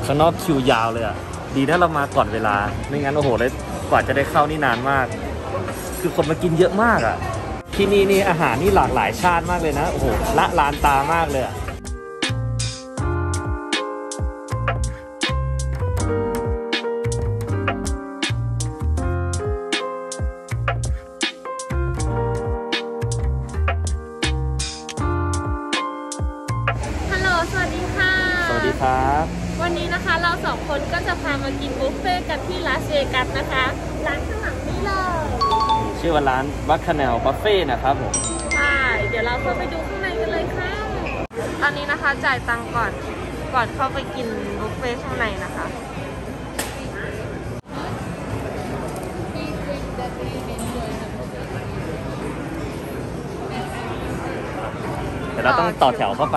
ข้างนอกคิวยาวเลยอ่ะดีนะเรามาก่อนเวลาไม่งั้นโอ้โหเลยกว่าจะได้เข้านี่นานมากคือคนมากินเยอะมากอ่ะที่นี่นี่อาหารนี่หลากหลายชาติมากเลยนะโอ้โหละลานตามากเลยอ่ะสวัสดีค่ะสวัสดีครับวันนี้นะคะเราสองคนก็จะพามากินบุฟเฟ่กันที่ลาสเวกัสนะคะร้านข้างหลังนี้เลยชื่อว่าร้านบัคคาเนลบัฟเฟ่นะครับผมใช่เดี๋ยวเราเข้าไปดูข้างในกันเลยค่ะตอนนี้นะคะจ่ายตังค์ก่อนเข้าไปกินบุฟเฟ่ข้างในนะคะเดี๋ยวเราต้องต่อแถวเข้าไป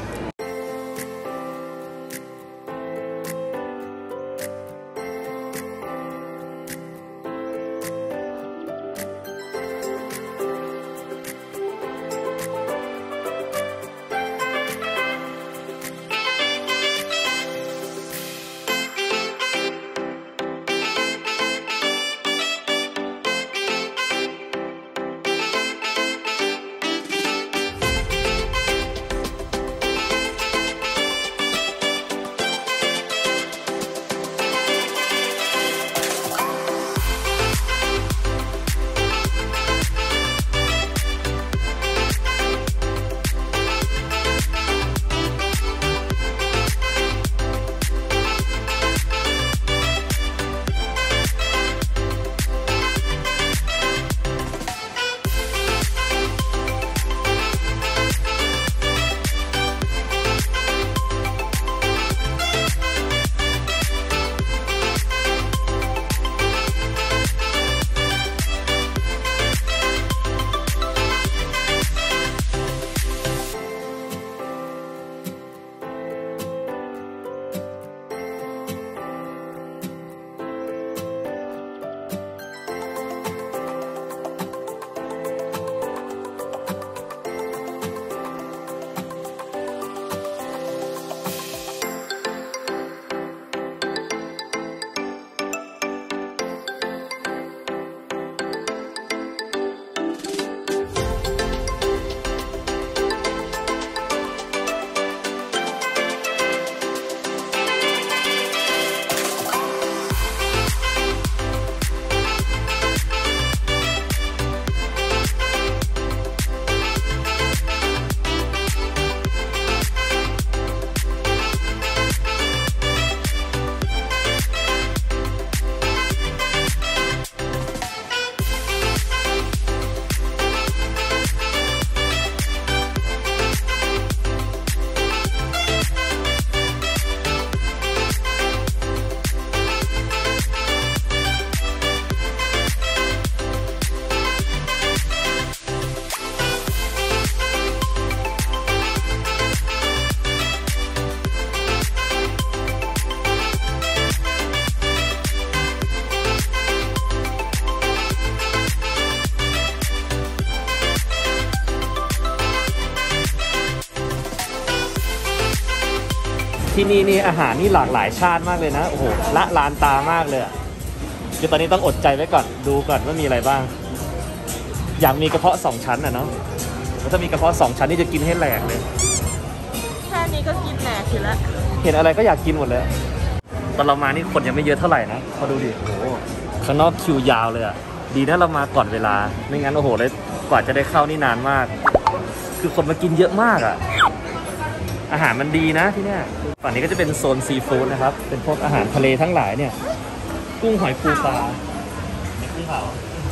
ที่นี่นี่อาหารนี่หลากหลายชาติมากเลยนะโอ้โหละลานตามากเลยเดี๋ยวตอนนี้ต้องอดใจไว้ก่อนดูก่อนว่ามีอะไรบ้างอยากมีกระเพาะ2ชั้นอ่ะเนาะถ้ามีกระเพาะ2ชั้นนี่จะกินให้แหลกเลยแค่นี้ก็กินแหลกอยู่แล้วเห็นอะไรก็อยากกินหมดเลยตอนเรามานี่คนยังไม่เยอะเท่าไหร่นะพอดูดิโอ้โหข้างนอกคิวยาวเลยอ่ะดีนะเรามาก่อนเวลาไม่งั้นโอ้โหเลยกว่าจะได้เข้านี่นานมากคือคนมากินเยอะมากอ่ะอาหารมันดีนะที่นี่ฝั่งนี้ก็จะเป็นโซนซีฟู้ดนะครับเป็นพวกอาหารทะเลทั้งหลายเนี่ยกุ้งหอยปูปลากุ้งเผา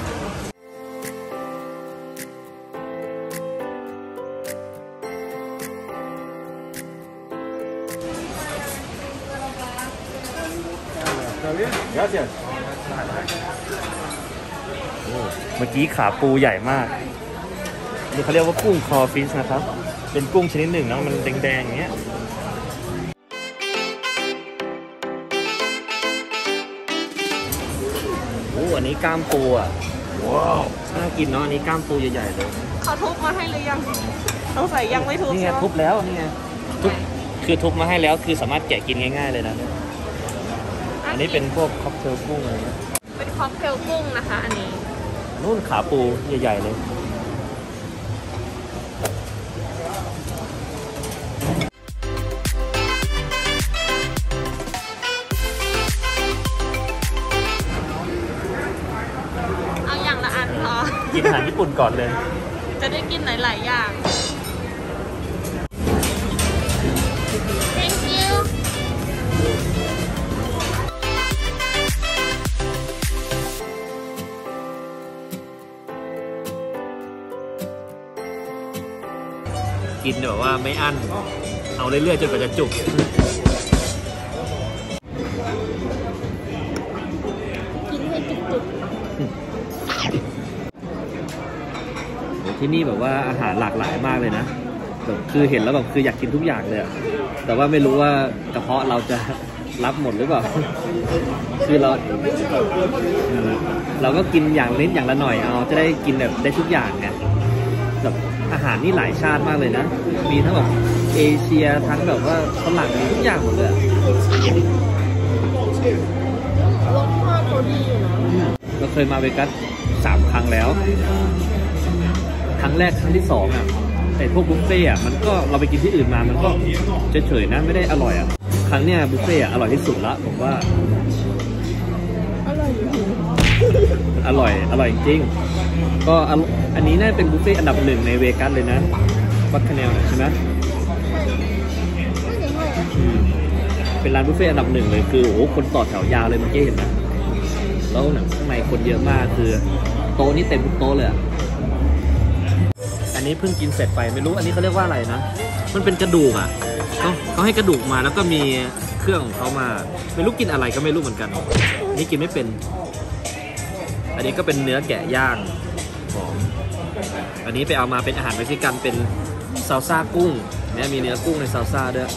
เมื่อกี้ขาปูใหญ่มากนี่เขาเรียกว่ากุ้งคอฟิชนะครับเป็นกุ้งชนิดหนึ่งนะมันแดงๆอย่างเงี้ยโอ้อันนี้กล้ามปูอ่ะว้าวน่ากินเนาะอันนี้กล้ามปูใหญ่ๆเลยเขาทุบมาให้หรือยังต้องใส่ยังไม่ทุบนี่ไงทุบแล้วนี่ไงทุบคือทุบมาให้แล้วคือสามารถแกะกินง่ายๆเลยนะอันนี้เป็นพวกค็อกเทลกุ้งอะไรเงี้ยเป็นค็อกเทลกุ้งนะคะ อันนี้นู่นขาปูใหญ่ๆเลยเอาอย่างละอันพอกินอาหารญี่ปุ่นก่อนเลยจะได้กินหลายๆอย่าง Thank you กินแบบว่าไม่อั้นเอาเรื่อยๆจนกว่าจะจุกกินให้จุกที่นี่แบบว่าอาหารหลากหลายมากเลยนะแบบคือเห็นแล้วแบบคืออยากกินทุกอย่างเลยแต่ว่าไม่รู้ว่ากระเพาะเราจะรับหมดหรือเปล่าคือเราก็กินอย่างนิดอย่างละหน่อยเอาจะได้กินแบบได้ทุกอย่างไงแบบอาหารนี่หลายชาติมากเลยนะมีทั้งแบบเอเชียทั้งแบบว่าฝรั่งมีทุกอย่างหมดเลยรสชาติเขาดีอยู่นะเราเคยมาเวกัส3 ครั้งแล้วครั้งแรกครั้งที่2อ่ะไอ้พวกบุฟเฟ่อะมันก็เราไปกินที่อื่นมามันก็เฉยๆนะไม่ได้อร่อยอ่ะครั้งเนี้ยบุฟเฟ่อะอร่อยที่สุดละผมว่าอร่อยจริงอร่อยจริงก็อันนี้น่าเป็นบุฟเฟ่อันดับ1ในเวกัสเลยนะวัดคะแนนใช่ไหมเป็นร้านบุฟเฟ่อันดับ1เลยคือโอ้คนต่อแถวยาวเลยเมื่อกี้เห็นไหมแล้วข้างในคนเยอะมากคือโต๊ะนี่เต็มทุกโต๊ะเลยอันนี้เพิ่งกินเสร็จไปไม่รู้อันนี้เขาเรียกว่าอะไรนะมันเป็นกระดูกอ่ะเขาให้กระดูกมาแล้วก็มีเครื่องของเขามาไม่รู้กินอะไรก็ไม่รู้เหมือนกันนี่กินไม่เป็นอันนี้ก็เป็นเนื้อแกะย่างของอันนี้ไปเอามาเป็นอาหารเม็กซิกันเป็นซาลซ่ากุ้งเนี่ยมีเนื้อกุ้งในซาลซ่าด้วย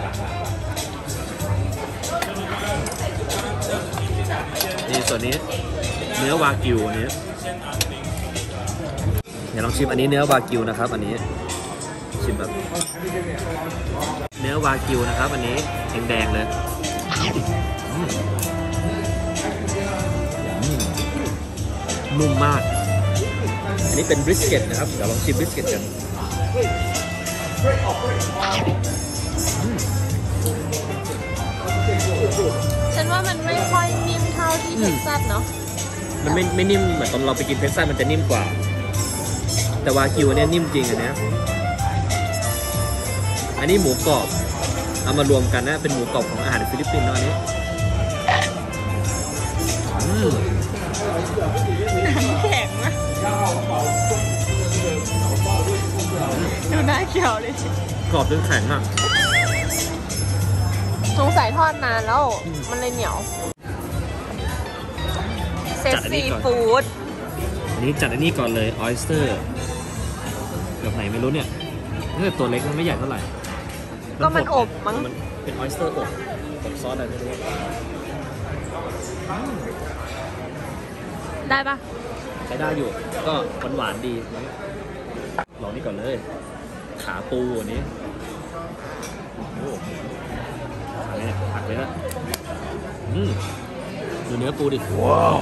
นี่ส่วนนี้เนื้อวากิวอันนี้เดี๋ยวลองชิมอันนี้เนื้อวากิวนะครับอันนี้ชิมแบบเนื้อวากิวนะครับอันนี้แดงๆเลยนุ่มมากอันนี้เป็นบริสเกตนะครับเดี๋ยวลองชิมบริสเกตกันฉันว่ามันไม่ค่อยนิ่มเท่าที่เท็กซัสเนาะมันไม่นิ่มเหมือนตอนเราไปกินเท็กซัสมันจะนิ่มกว่าแต่วากิวเนี่ยนิ่มจริงอันนี้หมูกรอบเอามารวมกันนะเป็นหมูกรอบของอาหารฟิลิปปินส์เนาะอันนี้น้ำแข็งนะดูน่าเคี้ยวเลยกรอบจนแข็งอ่ะสงสัยทอดนานแล้วมันเลยเหนียวเซตซีฟู้ดอันนี้จัดอันนี้ก่อนเลยออยสเตอร์แบบไหนไม่รู้เนี่ยนี่ตัวเล็กมันไม่ใหญ่เท่าไหร่ก็มันอบมั้งมันเป็นออยสเตอร์อบซอสอะไรไม่รู้ได้ปะใช้ได้อยู่ก็หวานดีลองนี่ก่อนเลยขาปูอันนี้โอ้ผักเลยนะดูเนื้อปูดิว้าว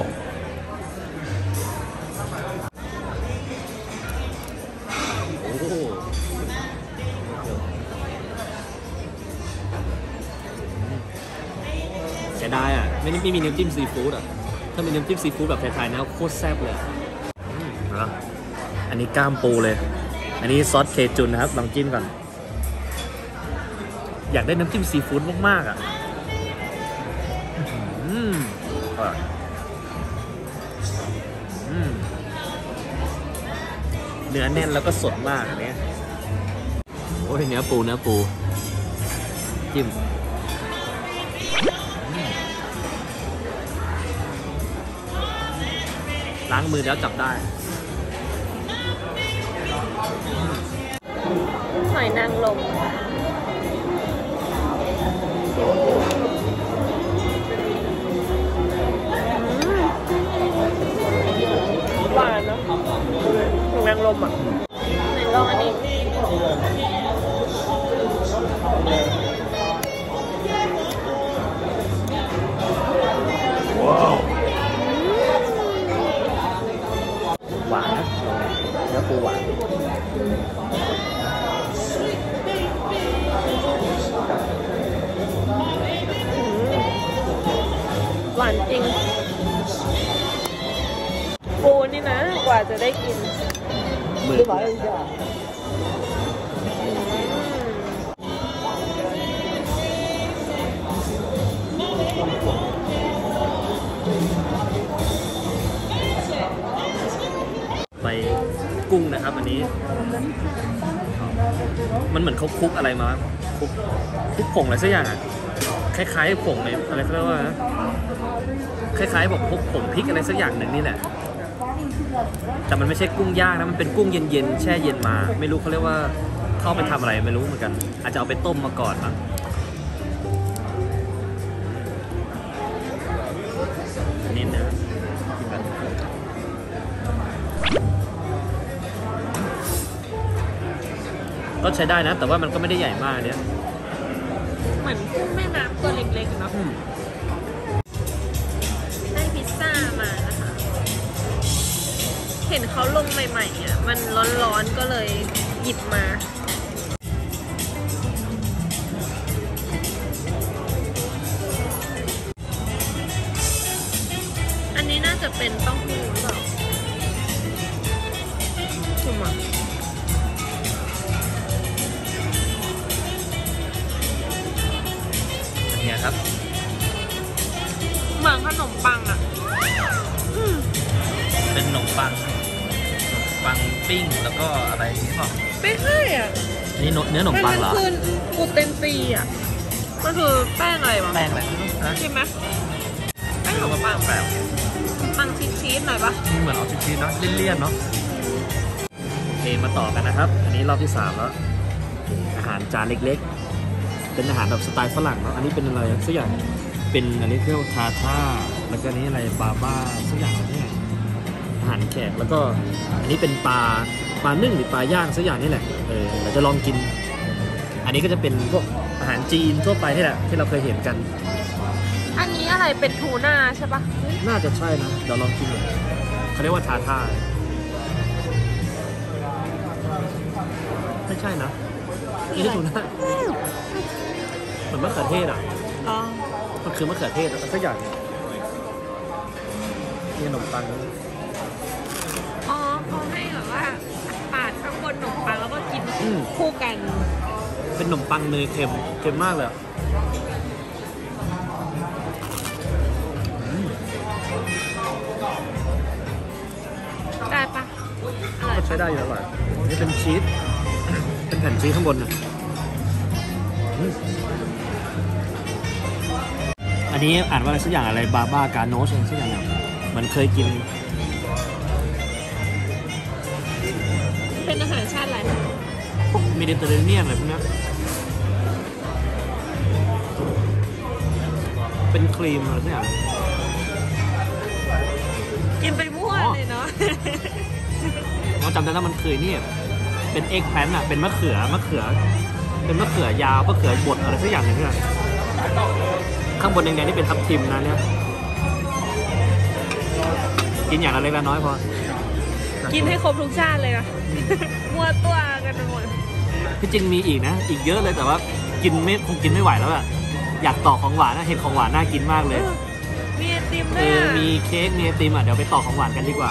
เสียดายอ่ะไม่มีน้ำจิ้มซีฟู้ดอ่ะถ้ามีน้ำจิ้มซีฟู้ดแบบไทยๆนะโคตรแซ่บเลยนะอันนี้กล้ามปูเลยอันนี้ซอสเคจุนนะครับลองจิ้มก่อนอยากได้น้ำจิ้มซีฟู้ดมากๆอ่ะเนื้อแน่นแล้วก็สดมากอันนี้โอ้ยเนื้อปูจิ้มล้างมือแล้วจับได้หอยนางรมหวานเนาะหอยนางรมอ่ะไหนลองอันนี้ปูหวานหวานจริงปูนี่นะกว่าจะได้กินมือไปกุ้งนะครับอันนี้มันเหมือนเขาคลุกอะไรมาคลุกผงอะไรสักอย่างอ่ะคล้ายๆผงในอะไรเขาเรียกว่าคล้ายๆแบบพวกผงพริกอะไรสักอย่างหนึ่งนี่แหละแต่มันไม่ใช่กุ้งย่างนะมันเป็นกุ้งเย็นๆแช่เย็นมาไม่รู้เขาเรียกว่าเข้าไปทำอะไรไม่รู้เหมือนกันอาจจะเอาไปต้มมาก่อนมั้งนิดนึงก็ใช้ได้นะแต่ว่ามันก็ไม่ได้ใหญ่มากเนี่ยเหมือนกุ้งแม่น้ำตัวเล็กๆเนาะได้พิซซ่ามานะคะเห็นเขาลงใหม่ๆอ่ะมันร้อนๆก็เลยหยิบมาอันนี้น่าจะเป็นเต้าหู้หรือเปล่าถูกไหมเนี่ยครับเหมือนขนมปังอ่ะเป็นขนมปังปิ้งแล้วก็อะไรนี่เปล่าไม่ใช่อ่ะนี่เนื้อขนมปังเหรอมันคือกูเตนฟรีอ่ะมันคือแป้งอะไรวะแป้งอะไรใช่ไหมแป้งขนมปังแบบปังชีสหน่อยปะเหมือนเอาชีสๆเนาะเลี่ยนๆเนาะโอเคมาต่อกันนะครับอันนี้รอบที่3แล้วอาหารจานเล็กๆเป็นอาหารแบบสไตล์ฝรั่งเนาะอันนี้เป็นอะไรสักอย่างเป็นอันนี้คือทาท่าแล้วก็นี้อะไรบาบ้าสักอย่างเนี่ยอาหารแขกแล้วก็อันนี้เป็นปลานึ่งหรือปลาย่างสักอย่างนี่แหละเราจะลองกินอันนี้ก็จะเป็นพวกอาหารจีนทั่วไปนี่แหละที่เราเคยเห็นกันอันนี้อะไรเป็นทูน่าใช่ปะน่าจะใช่นะเดี๋ยวลองกินเลยเขาเรียกว่าทาท่าไม่ใช่นะนี่คือทูน่าเหมือนมะเขือเทศอ่ะมันคือมะเขือเทศอะไรสักอย่างนี่ขนมปังอ๋อเขาให้แบบว่าปาดข้างบนขนมปังแล้วก็กินคู่กันเป็นขนมปังเนยเค็มมากเลยได้ปะก็ใช้ได้อยู่แล้วแหละนี่เป็นชีสเป็นแผ่นชีสข้างบนนะอันนี้อ่านว่าอะไรสักอย่างอะไรบาบ้ากาโนชสักอย่างเนี่ยมันเคยกินเป็นอาหารชาติอะไรพวกเมดิเตอร์เรเนียนอะไรพวกนี้เป็นครีมอะไรสักอย่างกินไปมั่วเลยเนาะเราจำได้แล้วมันเคยนี่เป็นเอ็กแพนอะเป็นมะเขือเป็นมะเขือยาวมะเขือบดอะไรสักอย่างหนึ่งเนี่ยข้างบนแดงๆนี่เป็นทับทิมนะเนี่ยกินอย่างละเล็กละน้อยพอกินให้ครบทุกชาติเลยอะมัวตัวกันไปหมดที่จริงมีอีกนะอีกเยอะเลยแต่ว่าคงกินไม่ไหวแล้วอะอยากต่อของหวานนะเห็นของหวานน่ากินมากเลยมีไอติมด้วยมีเค้กมีไอติมอ่ะเดี๋ยวไปต่อของหวานกันดีกว่า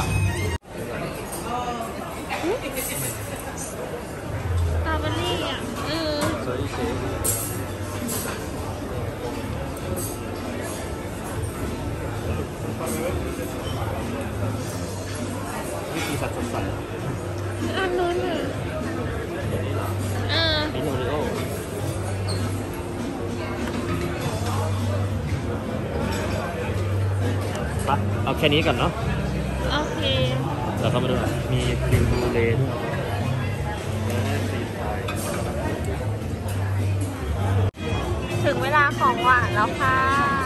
สตรอเบอรี่อ่ะวิธีสัดส่วนอันนู้นอ่ะนี่โนริโอปะเอาแค่นี้ก่อนเนาะโอเคเราเข้ามาดูมีครีมบูเล่ด้วยถึงเวลาของหวานแล้วค่ะ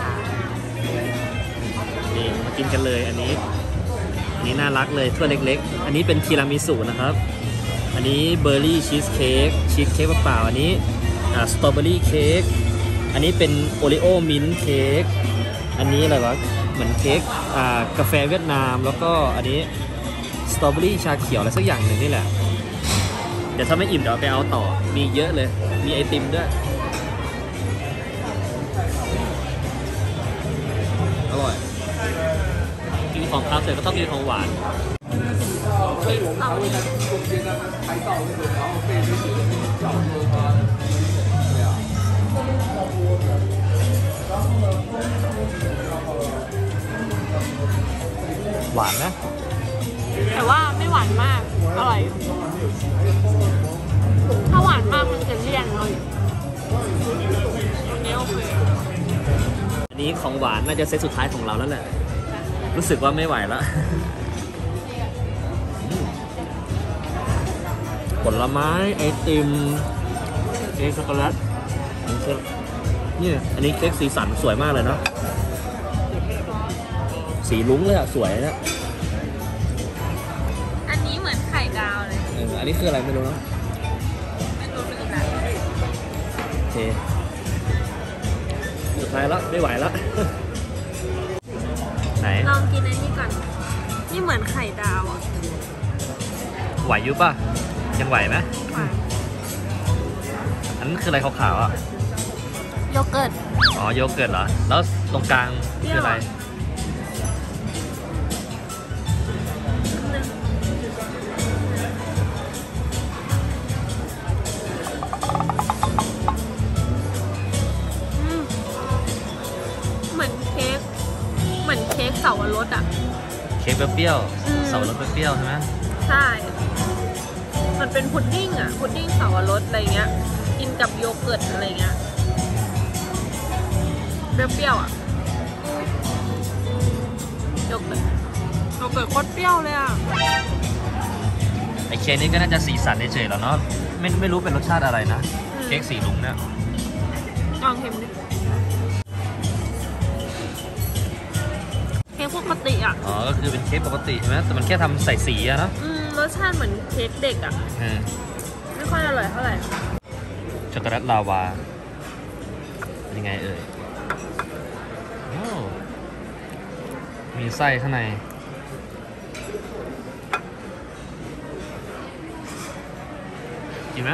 นี่มากินกันเลยอันนี้น่ารักเลยถ้วยเล็กๆอันนี้เป็นทีรามิสุนะครับอันนี้เบอร์รี่ชีสเค้กเปล่าอันนี้สตรอเบอรี่เค้กอันนี้เป็นโอริโอมิ้นท์เค้กอันนี้อะไรวะเหมือนเค้กกาแฟเวียดนามแล้วก็อันนี้สตรอเบอรี่ชาเขียวอะไรสักอย่างหนึ่งนี่แหละเดี๋ยวถ้าไม่อิ่มเดี๋ยวไปเอาต่อมีเยอะเลยมีไอติมด้วยอร่อยกินของคาวเสร็จก็ต้องกินของหวานหวานนะแต่ว่าไม่หวานมากอร่อยถ้าหวานมากมันจะเลี่ยนเลยอันนี้โอเคอันนี้ของหวานน่าจะเซตสุดท้ายของเราแล้วแหละรู้สึกว่าไม่ไหวแล้วผลไม้ไอติมเค้กช็อกโกแลตนี่อันนี้เค้กสีสันสวยมากเลยเนาะสีลุ้งเลยอะสวยนะอันนี้เหมือนไข่ดาวเลยอันนี้คืออะไรไม่รู้เนาะไม่รู้เป็นอะไรโอเคสุดท้ายแล้วไม่ไหวแล้วไหนลองกินอันนี้ก่อนนี่เหมือนไข่ดาวอ่ะไหวยุบป่ะยังไหวไหมไหวอันนั้นคืออะไรขาวๆอ่ะโยเกิร์ตอ๋อโยเกิร์ตเหรอแล้วตรงกลางคืออะไรเหมือนเค้กเสาวรสอ่ะเค้กเปรี้ยวเสาวรสเปรี้ยวใช่ไหมใช่มันเป็นพุดดิ้งอ่ะพุดดิ้งเสาวรสอะไรเงี้ยกินกับโยเกิร์ตอะไรเงี้ยเปรี้ยวอ่ะโยเกิร์ตโคตรเปรี้ยวเลยอ่ะไอเค้กนี้ก็น่าจะสีสันเฉยๆแล้วเนาะไม่รู้เป็นรสชาติอะไรนะเค้กสีลุงเนี่ยลองเค็มดิเค้กปกติอ่ะอ๋อก็คือเป็นเค้กปกติใช่ไหมแต่มันแค่ทำใส่สีอะเนาะรสชาติเหมือนเค้กเด็กอ่ะไม่ค่อยอร่อยเท่าไหร่ช็อกโกแลตลาวาเป็นยังไงเอ่ยมีไส้ข้างในกินไหม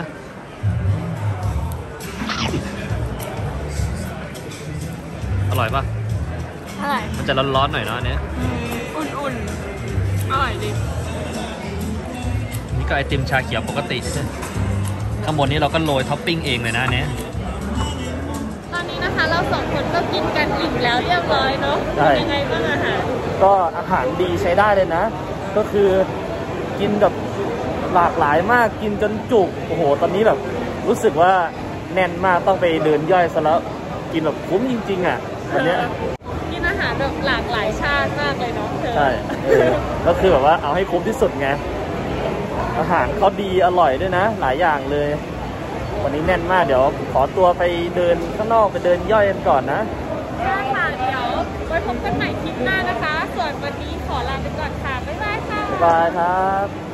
อร่อยปะอร่อยมันจะร้อนๆหน่อยเนาะอันนี้อุ่นๆอร่อยดีนี่ก็ไอติมชาเขียวปกติข้างบนนี้เราก็โรยท็อปปิ้งเองเลยนะอันนี้ตอนนี้นะคะเราสองคนก็กินกันอิ่มแล้วเรียบร้อยเนาะยังไงบ้างอาหารก็อาหารดีใช้ได้เลยนะก็คือกินแบบหลากหลายมากกินจนจุกโอ้โหตอนนี้แบบรู้สึกว่าแน่นมากต้องไปเดินย่อยซะแล้วกินแบบคุ้มจริงๆอ่ะอันเนี้ยกินอาหารแบบหลากหลายชาติมากเลยเนาะใช่ก็คือแบบว่าเอาให้คุ้มที่สุดไงอาหารเขาดีอร่อยด้วยนะหลายอย่างเลยวันนี้แน่นมากเดี๋ยวขอตัวไปเดินข้างนอกไปเดินย่อยกันก่อนนะได้ค่ะเดี๋ยวไว้พบกันใหม่คลิปหน้านะคะส่วนวันนี้ขอลาไปก่อนค่ะบ๊ายบายค่ะบ๊ายบายครับ